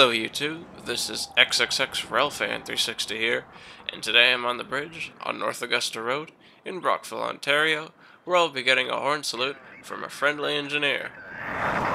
Hello YouTube, this is XXX railfan 360 here, and today I'm on the bridge on North Augusta Road in Brockville, Ontario, where I'll be getting a horn salute from a friendly engineer.